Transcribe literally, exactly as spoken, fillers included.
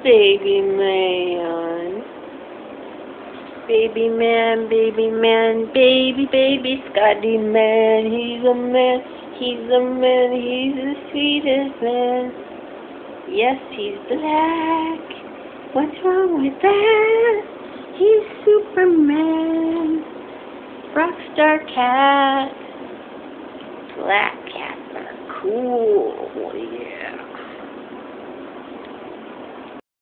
baby man. Baby man, baby man, baby, baby Scotty man. He's a man, he's a man, he's the sweetest man. Yes, he's black. What's wrong with that? He's Superman. Rockstar cat. Black cats are cool, yeah.